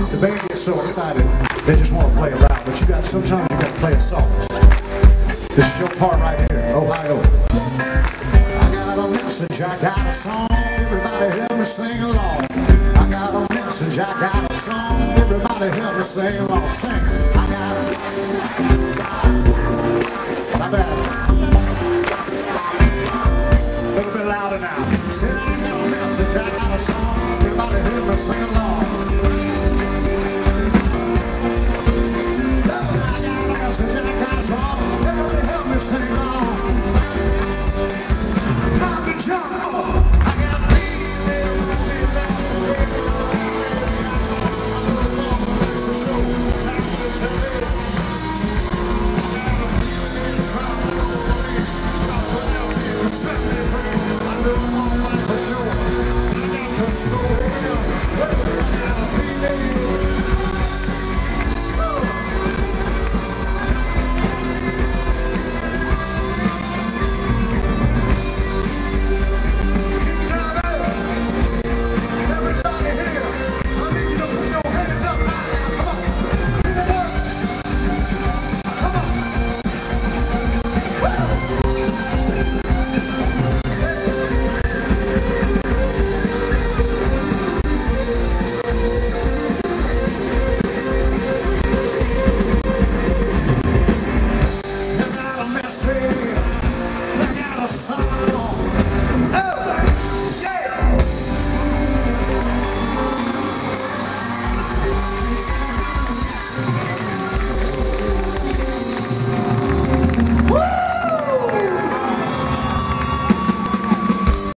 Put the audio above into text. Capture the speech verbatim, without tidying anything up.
The band gets so excited, they just want to play around. But you got, sometimes you got to play a song. This is your part right here, Ohio. I got a message, I got a song. Everybody help me sing along. I got a message, I got a song. Everybody help me sing along. Sing. I got a... Not bad. A little bit louder now. Said I got a message, I got a song.